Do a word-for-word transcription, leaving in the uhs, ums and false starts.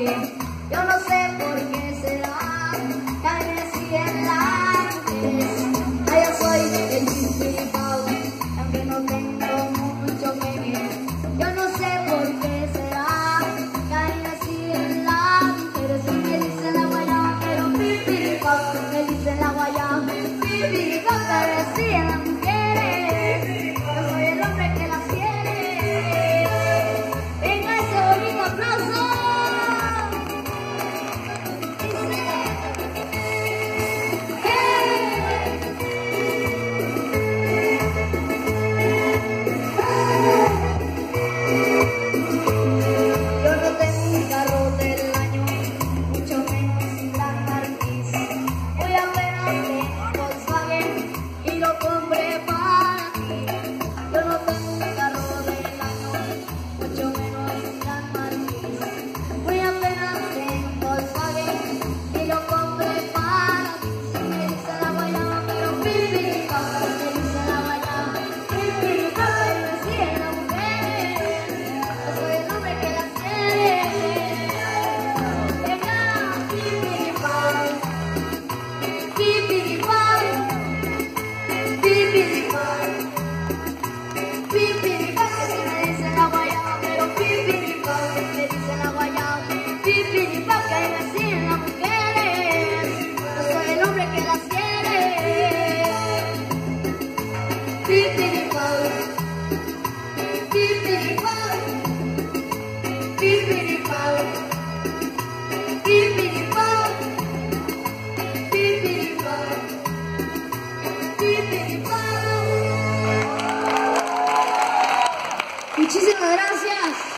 Yo no sé por qué será que a mí me siguen las mujeres. Ah, yo soy el principal, aunque no tengo mucho que ver. Yo no sé por qué será que a mí me siguen las mujeres. Y me dicen la guayaba, pero pipiripao, me dicen la guayaba, pipiripao, pero me siguen las mujeres. Yo soy el hombre que las quiere. Venga ese bonito aplauso. Pipiripao, pipiripao, pipiripao.